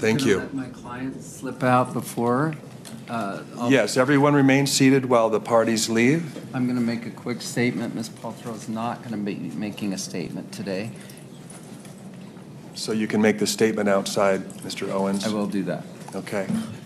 Thank you. Let my client slip out before. Yes, everyone remain seated while the parties leave. I'm going to make a quick statement. Ms. Paltrow is not going to be making a statement today. So you can make the statement outside, Mr. Owens. I will do that. Okay.